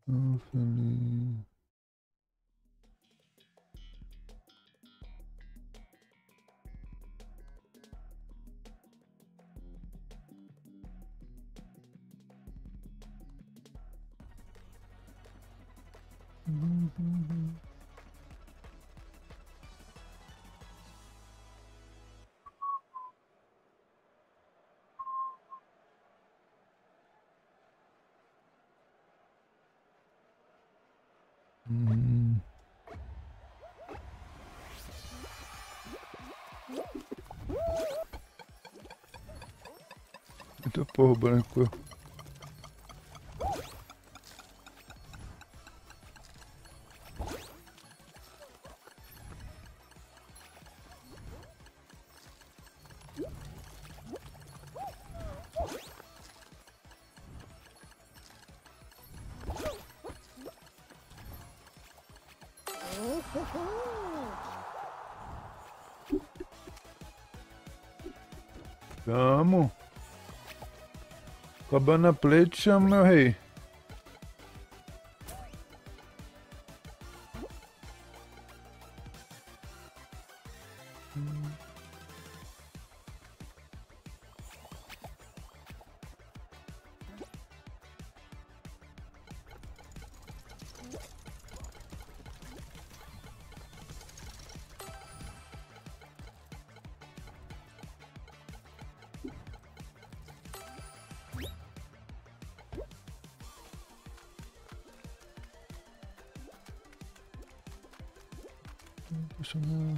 Tão feliz. Eita porra, branco. Vamos. Acabando a play, te chamo, meu rei. Apaixonar.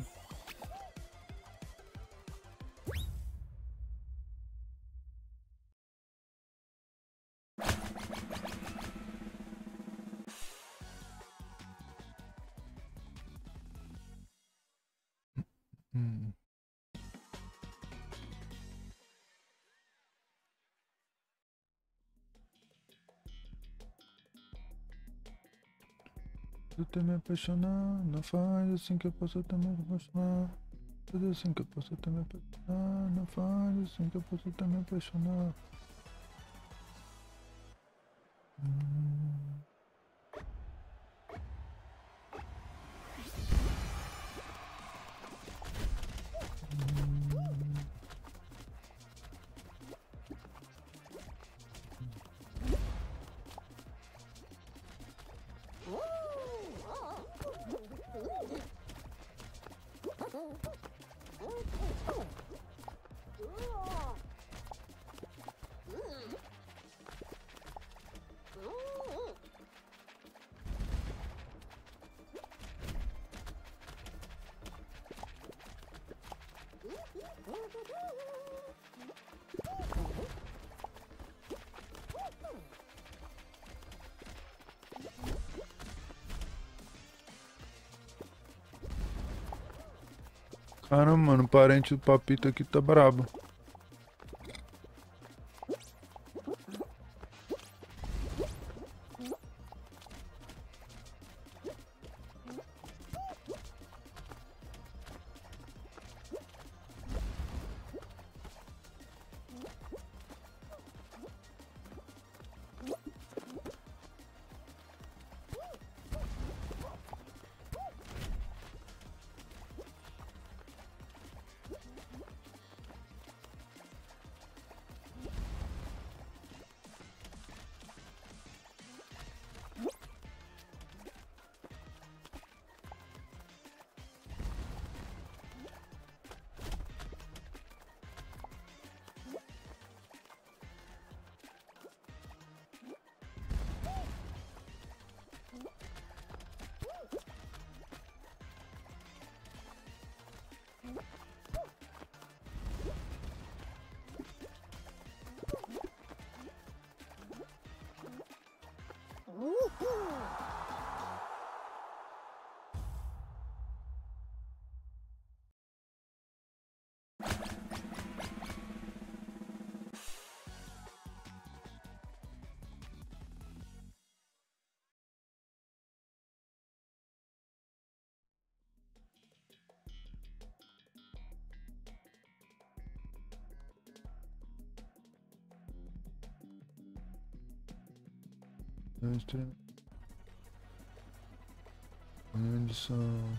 Eu também me apaixonar, não faz assim que eu posso também me apaixonar. Faz assim que eu posso também me apaixonar, não faz assim que eu posso também me apaixonar. Caramba, mano, o parente do Papito aqui tá brabo. Onde são?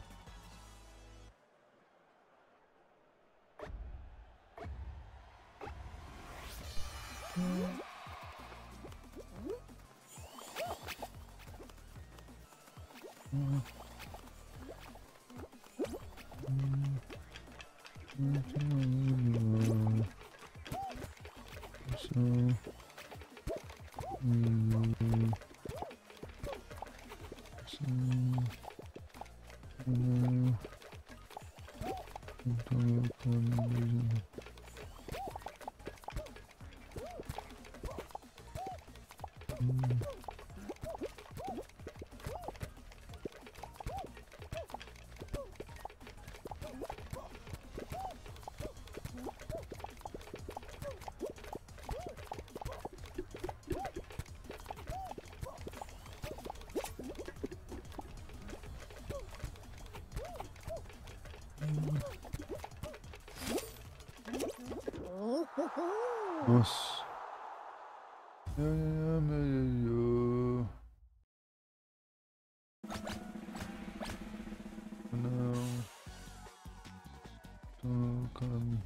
Nossa. Não. Tocando.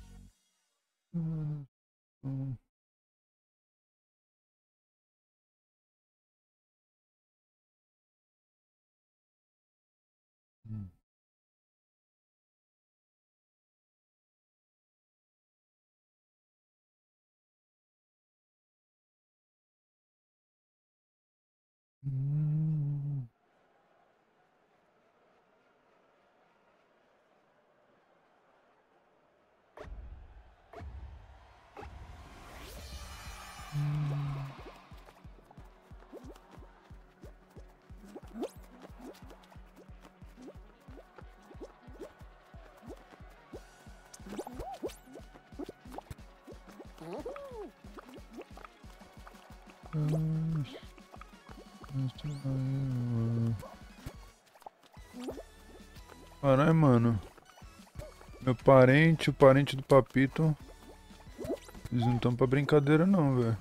Caralho, mano. Meu parente, o parente do Papito. Eles não estão pra brincadeira não, velho.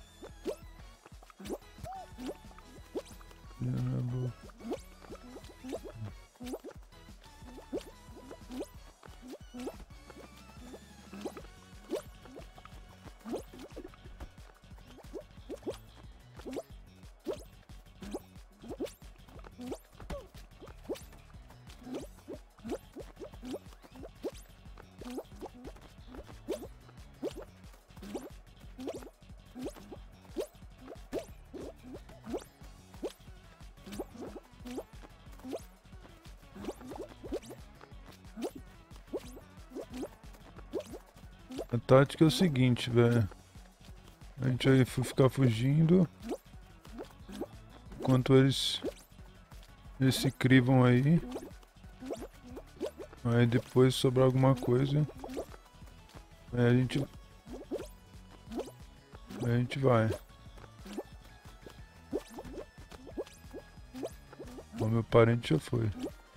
A tática é o seguinte, velho. A gente vai ficar fugindo. Enquanto eles se crivam aí. Aí depois sobrar alguma coisa. Aí a gente vai. O meu parente já foi.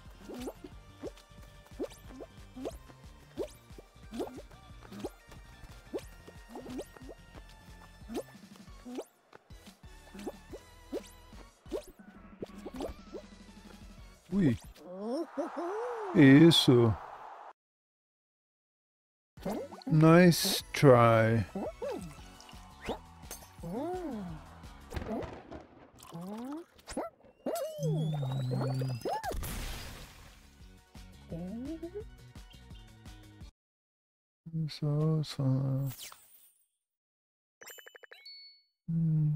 Ui. Isso. Nice try. Só.